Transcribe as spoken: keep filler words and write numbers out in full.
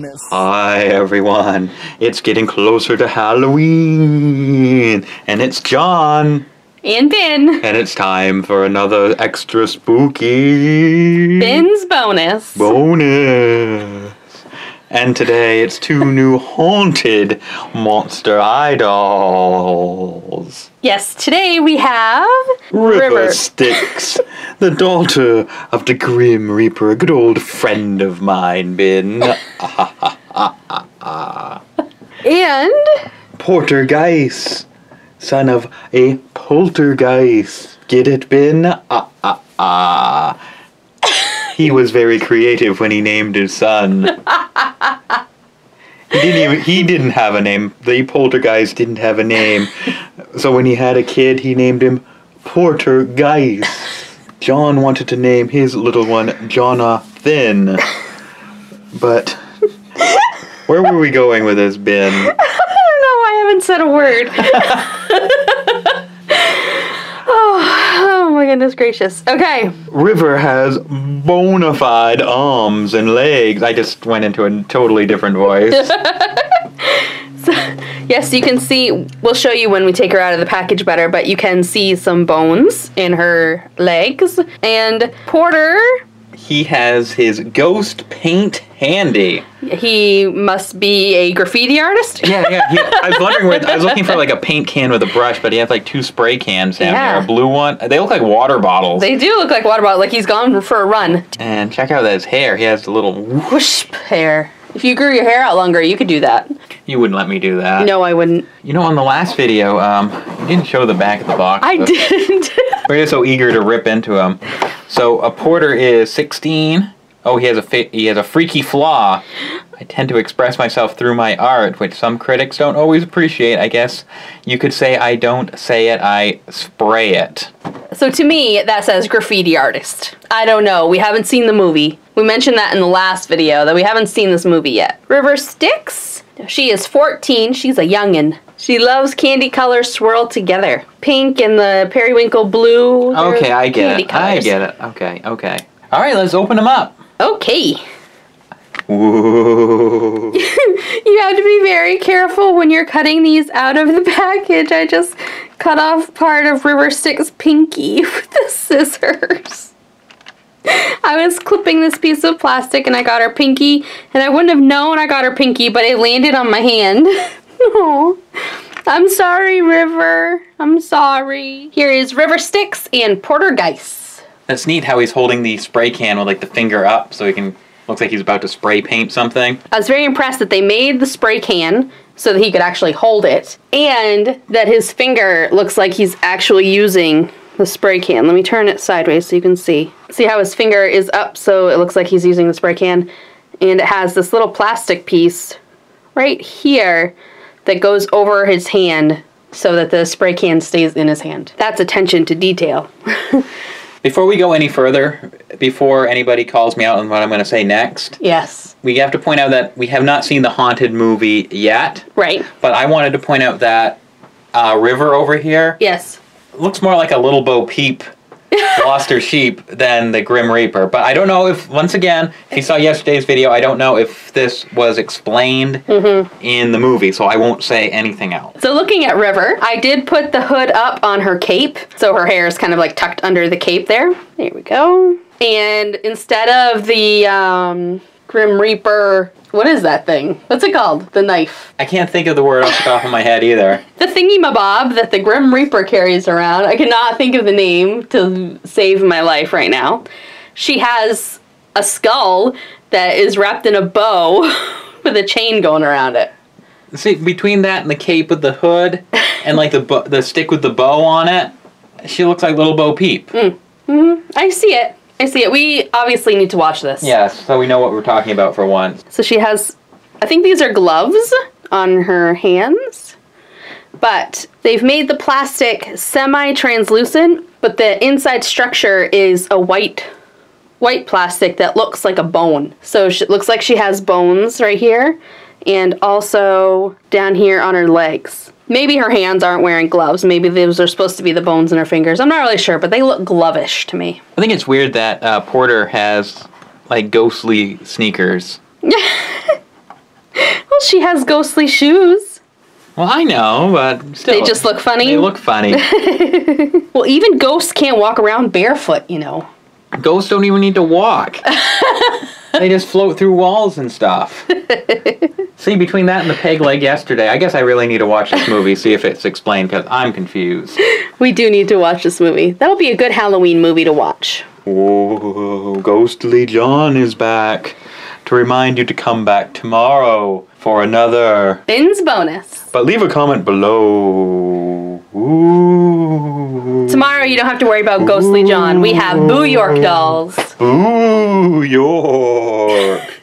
bonus. Hi everyone, it's getting closer to Halloween, and it's John. And Bin. And it's time for another extra spooky... Bin's bonus. Bonus. And today it's two new haunted monster idols. Yes, today we have... River, River. Styxx, the daughter of the Grim Reaper, a good old friend of mine, Bin. And... Porter Geiss, son of a poltergeist. Get it, Bin? Ah, ah, ah. He was very creative when he named his son. He didn't even, he didn't have a name. The poltergeist didn't have a name. So when he had a kid, he named him Porter Geiss. John wanted to name his little one Jonathan. But where were we going with this, Bin? I don't know, I haven't said a word. oh, oh my goodness gracious. Okay. River has bona fide arms and legs. I just went into a totally different voice. So, yes, you can see, we'll show you when we take her out of the package better, but you can see some bones in her legs. And Porter... He has his ghost paint handy. He must be a graffiti artist? Yeah, yeah. He, I was wondering where, I was looking for like a paint can with a brush, but he has like two spray cans down Yeah. here. A blue one. They look like water bottles. They do look like water bottles, like he's gone for a run. And check out his hair. He has the little whoosh. Whoosh hair. If you grew your hair out longer, you could do that. You wouldn't let me do that. No, I wouldn't. You know, on the last video, um, you didn't show the back of the box. I didn't. We're just so eager to rip into him. So a Porter is sixteen. Oh, he has a fa he has a freaky flaw. I tend to express myself through my art, which some critics don't always appreciate. I guess you could say I don't say it, I spray it. So to me, that says graffiti artist. I don't know. We haven't seen the movie. We mentioned that in the last video, that we haven't seen this movie yet. River Styxx. She is fourteen. She's a youngin'. She loves candy colors swirled together. Pink and the periwinkle blue. Okay, I get it. Colors. I get it. Okay, okay. All right, let's open them up. Okay. Whoa. You have to be very careful when you're cutting these out of the package. I just cut off part of River Styxx's pinky with the scissors. I was clipping this piece of plastic and I got her pinky, and I wouldn't have known I got her pinky, but it landed on my hand. Oh, I'm sorry, River. I'm sorry. Here is River Styxx and Porter Geiss. That's neat how he's holding the spray can with like the finger up so he can, looks like he's about to spray paint something. I was very impressed that they made the spray can so that he could actually hold it, and that his finger looks like he's actually using the spray can. Let me turn it sideways so you can see. See how his finger is up so it looks like he's using the spray can, and it has this little plastic piece right here that goes over his hand so that the spray can stays in his hand. That's attention to detail. Before we go any further, before anybody calls me out on what I'm going to say next, Yes. we have to point out that we have not seen the haunted movie yet. Right. But I wanted to point out that uh, River over here Yes. looks more like a little Bo Peep lost her sheep than the Grim Reaper. But I don't know if, once again, if you saw yesterday's video, I don't know if this was explained mm-hmm. in the movie, so I won't say anything else. So looking at River, I did put the hood up on her cape, so her hair is kind of like tucked under the cape there. There we go. And instead of the um, Grim Reaper, what is that thing? What's it called? The knife. I can't think of the word off the top of my head either. The thingy-mabob that the Grim Reaper carries around. I cannot think of the name to save my life right now. She has a skull that is wrapped in a bow with a chain going around it. See, between that and the cape with the hood and like the bo the stick with the bow on it, she looks like little Bo Peep. Mm. Mm-hmm. I see it. I see it. We obviously need to watch this. Yes, so we know what we're talking about for once. So she has, I think these are gloves on her hands, but they've made the plastic semi-translucent, but the inside structure is a white, white plastic that looks like a bone. So it looks like she has bones right here, and also down here on her legs. Maybe her hands aren't wearing gloves. Maybe those are supposed to be the bones in her fingers. I'm not really sure, but they look glovish to me. I think it's weird that uh, Porter has, like, ghostly sneakers. Well, she has ghostly shoes. Well, I know, but still. They just look funny? They look funny. Well, even ghosts can't walk around barefoot, you know. Ghosts don't even need to walk. They just float through walls and stuff. See, between that and the peg leg yesterday, I guess I really need to watch this movie, see if it's explained, because I'm confused. We do need to watch this movie. That'll be a good Halloween movie to watch. Oh, Ghostly John is back to remind you to come back tomorrow for another Bin's bonus. But leave a comment below. Ooh. Tomorrow you don't have to worry about Ghostly John. We have Boo York dolls. Boo York.